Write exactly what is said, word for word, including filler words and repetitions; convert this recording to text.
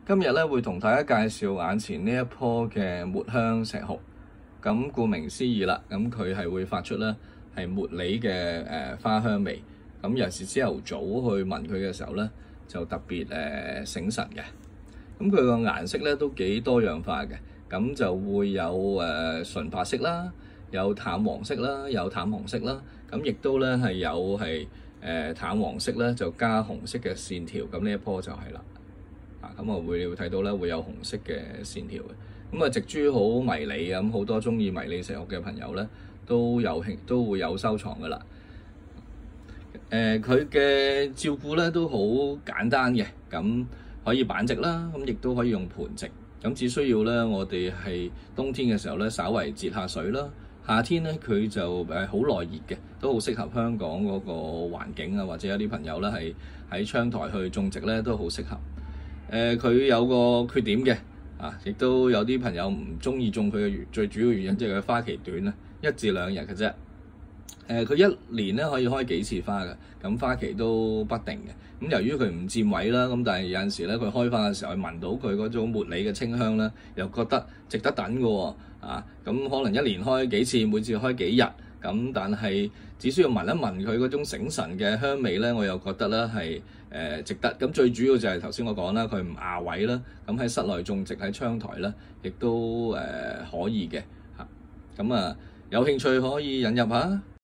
今日咧會同大家介紹眼前呢一棵嘅抹香石斛。咁顧名思義啦，咁佢係會發出咧係茉莉嘅誒、呃、花香味。咁尤其是朝頭早去聞佢嘅時候咧，就特別誒、呃、醒神嘅。咁佢個顏色咧都幾多樣化嘅，咁就會有誒、呃、純白色啦，有淡黃色啦，有淡紅色啦。咁亦都咧係有係誒、呃、淡黃色咧，就加紅色嘅線條。咁呢一棵就係啦。啊，咁啊會會睇到咧會有紅色嘅線條嘅，咁啊植株好迷你，咁好多中意迷你石斛嘅朋友咧都有興都會有收藏噶啦。誒佢嘅照顧咧都好簡單嘅，咁可以板植啦，咁亦都可以用盆植，咁只需要咧我哋係冬天嘅時候咧稍為節下水啦，夏天咧佢就誒好耐熱嘅，都好適合香港嗰個環境啊，或者有啲朋友咧係喺窗台去種植咧都好適合。誒佢、呃、有個缺點嘅，啊，亦都有啲朋友唔中意種佢嘅原最主要原因，即係佢花期短啦，一至兩日嘅啫。誒、呃、佢一年咧可以開幾次花嘅，咁花期都不定嘅。咁由於佢唔佔位啦，咁但係有陣時咧佢開花嘅時候，聞到佢嗰種茉莉嘅清香咧，又覺得值得等嘅喎。啊，咁可能一年開幾次，每次開幾日。咁但係只需要聞一聞佢嗰種醒神嘅香味咧，我又覺得咧係誒值得。咁最主要就係頭先我講啦，佢唔壓位啦。咁喺室內種植喺窗台咧，亦都誒、呃、可以嘅嚇。咁啊，有興趣可以引入下。